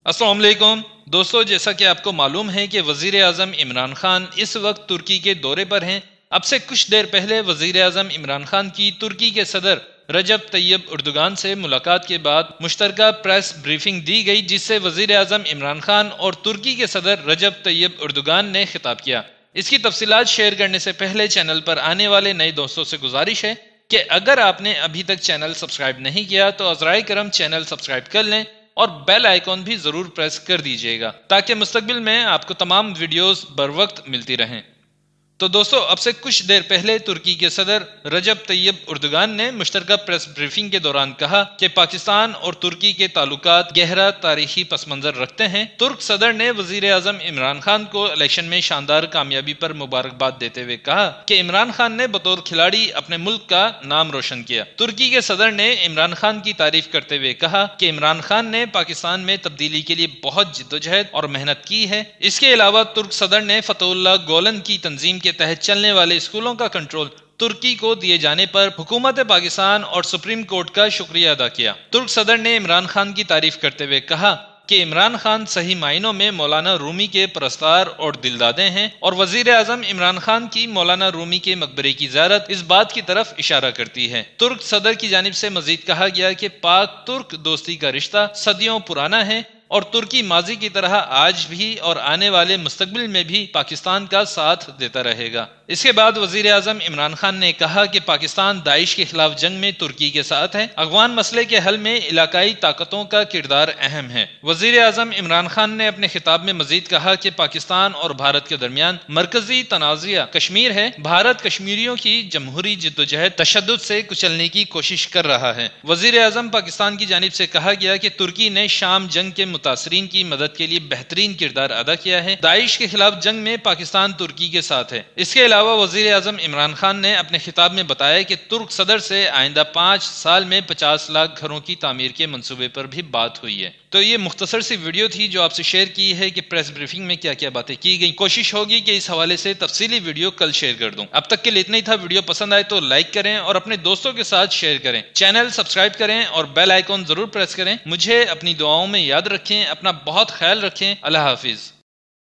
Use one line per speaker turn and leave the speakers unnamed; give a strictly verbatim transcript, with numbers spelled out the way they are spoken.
السلام علیکم دوستو، جیسا کہ آپ کو معلوم ہے کہ وزیر اعظم عمران خان اس وقت ترکی کے دورے پر ہیں۔ اب سے کچھ دیر پہلے وزیر اعظم عمران خان کی ترکی کے صدر رجب طیب اردوگان سے ملاقات کے بعد مشترکہ پریس بریفنگ دی گئی، جس سے وزیر اعظم عمران خان اور ترکی کے صدر رجب طیب اردوگان نے خطاب کیا۔ اس کی تفصیلات شیئر کرنے سے پہلے چینل پر آنے والے نئے دوستوں سے گزارش ہے کہ اگر آپ نے ابھی تک چینل سبسکرائب نہیں کیا تو ازرائے کرم چینل سبسکرائب کر لیں اور بیل آئیکن بھی ضرور پریس کر دیجئے گا تاکہ مستقبل میں آپ کو تمام ویڈیوز بر وقت ملتی رہیں۔ تو دوستو، اب سے کچھ دیر پہلے ترکی کے صدر رجب طیب اردوگان نے مشترکہ پریس بریفنگ کے دوران کہا کہ پاکستان اور ترکی کے تعلقات گہرا تاریخی پس منظر رکھتے ہیں۔ ترک صدر نے وزیر اعظم عمران خان کو الیکشن میں شاندار کامیابی پر مبارکباد دیتے ہوئے کہا کہ عمران خان نے بطور کھلاڑی اپنے ملک کا نام روشن کیا۔ ترکی کے صدر نے عمران خان کی تعریف کرتے ہوئے کہا کہ عمران خان نے پاکستان میں تبدیلی کے لیے بہت جدوجہد اور محنت کی ہے۔ اس کے علاوہ ترک صدر نے فتح اللہ گولن کی تنظیم کے تحت چلنے والے اسکولوں کا کنٹرول ترکی کو دیے جانے پر حکومت پاکستان اور سپریم کورٹ کا شکریہ ادا کیا۔ ترک صدر نے عمران خان کی تعریف کرتے ہوئے کہا کہ عمران خان صحیح معنوں میں مولانا رومی کے پرستار اور دلدادے ہیں، اور وزیر اعظم عمران خان کی مولانا رومی کے مقبرے کی زیارت اس بات کی طرف اشارہ کرتی ہے۔ ترک صدر کی جانب سے مزید کہا گیا کہ پاک ترک دوستی کا رشتہ صدیوں پرانا ہے اور ترکی ماضی کی طرح آج بھی اور آنے والے مستقبل میں بھی پاکستان کا ساتھ دیتا رہے گا۔ اس کے بعد وزیر اعظم عمران خان نے کہا کہ پاکستان داعش کے خلاف جنگ میں ترکی کے ساتھ ہے۔ افغان مسئلے کے حل میں علاقائی طاقتوں کا کردار اہم ہے۔ وزیر اعظم عمران خان نے اپنے خطاب میں مزید کہا کہ پاکستان اور بھارت کے درمیان مرکزی تنازع کشمیر ہے۔ بھارت کشمیریوں کی جمہوری جدوجہد تشدد سے کچلنے کی کوشش کر رہا ہے۔ وزیر اعظم پاکستان کی جانب سے کہا گیا کہ ترکی نے شام جنگ کے متاثرین کی مدد کے لیے بہترین کردار ادا کیا ہے۔ داعش کے خلاف جنگ میں پاکستان ترکی کے ساتھ ہے۔ اس کے علاوہ وزیر اعظم عمران خان نے اپنے خطاب میں بتایا کہ ترک صدر سے آئندہ پانچ سال میں پچاس لاکھ گھروں کی تعمیر کے منصوبے پر بھی بات ہوئی ہے۔ تو یہ مختصر سی ویڈیو تھی جو آپ سے شیئر کی ہے کہ پریس بریفنگ میں کیا کیا باتیں کی گئی۔ کوشش ہوگی کہ اس حوالے سے تفصیلی ویڈیو کل شیئر کر دوں۔ اب تک کے لیے اتنا ہی تھا۔ ویڈیو پسند آئے تو لائک کریں اور اپنے دوستوں کے ساتھ شیئر کریں۔ چینل سبسکرائب کریں اور بیل آئیکن ضرور پریس کریں۔ مجھے اپنی دعاؤں میں یاد رکھیں۔ اپنا بہت خیال رکھیں۔ اللہ حافظ۔